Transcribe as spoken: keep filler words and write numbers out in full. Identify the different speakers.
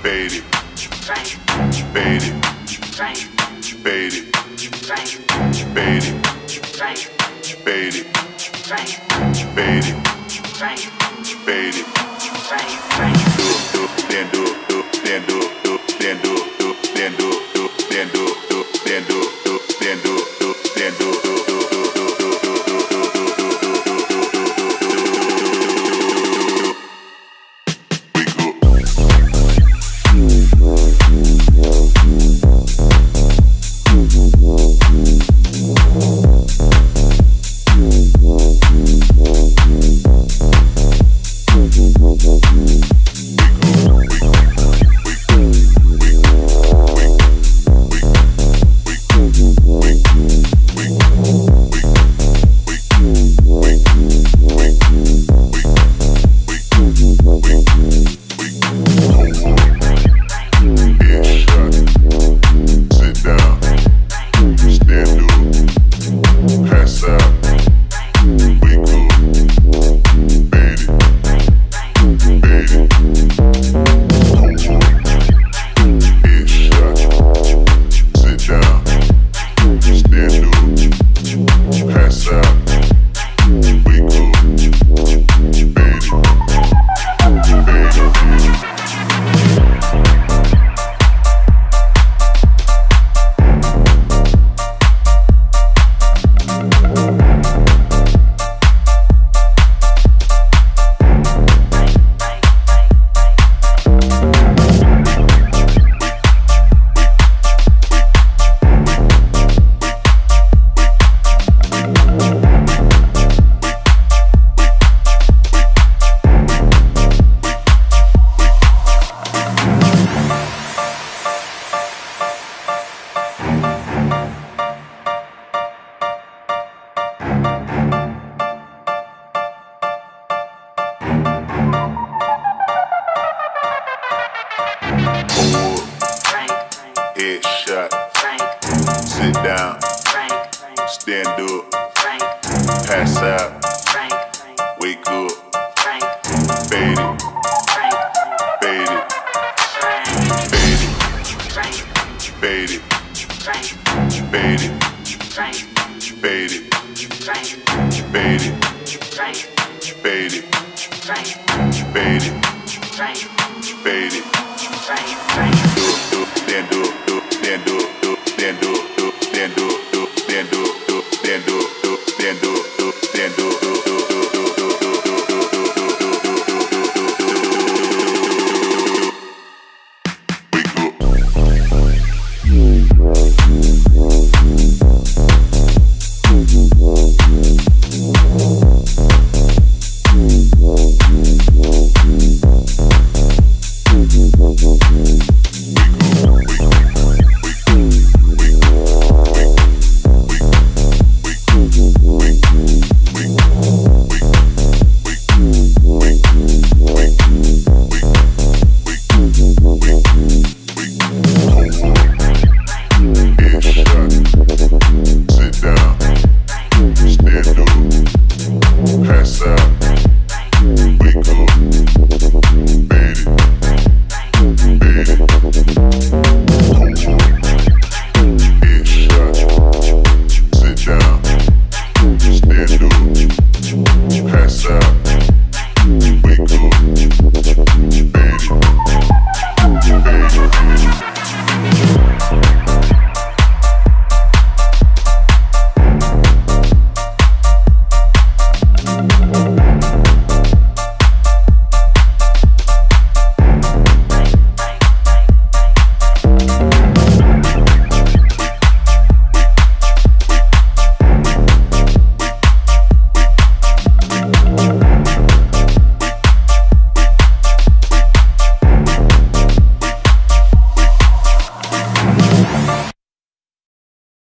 Speaker 1: Fade it, fade it, fade it, fade it, fade it, fade it, fade it. Do it, then do it, do it, then do it, do it, then do it, do it, then do it, do it, then do it, do it, then do it, do it, then do it, do it, then do it, do it, do it, do it, do it, do it, do it, do it, do it, do it. Headshot, sit down, stand up, pass out, wake up, fade it, fade it, fade it, fade it, fade it, fade it, fade it, fade it, fade it, fade it. Do it, then do it, do it, then do it, do it, then do it, do it, then do it, do it, then do it, do it, then do it, do it, then do it, do it, then do it, do it, do it, do it, do it, do it, do it, do it, do it, do it, do it, do it, pass out, wake up.